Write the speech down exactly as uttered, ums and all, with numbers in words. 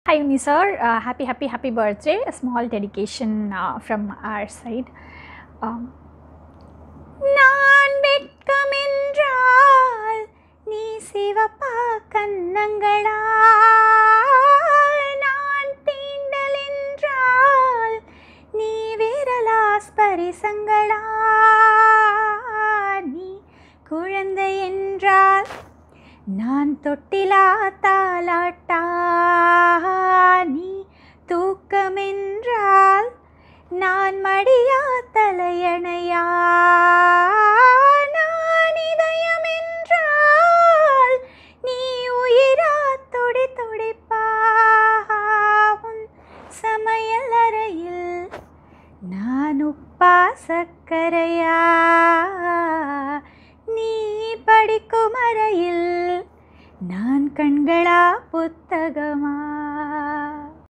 Hi Uni sir, uh, happy happy happy birthday. A small dedication uh, from our side. Um, நான் வெட்கமென்றால் நீ சிவப்பா கன்னங்களா, நான் தீண்டல் என்றால் நீ விரலா ஸ்பரிசங்களா, நீ குழந்தை என்றால் நான் தொட்டிலா தாலாட்டா, நீ தூக்கமென்றால் நான் மடியா தலையணையா, நான் இதயமென்றால் நீ உயிரா துடி துடிப்பா, உன் சமையல் அறையில் நான் உப்பா சக்கரையா.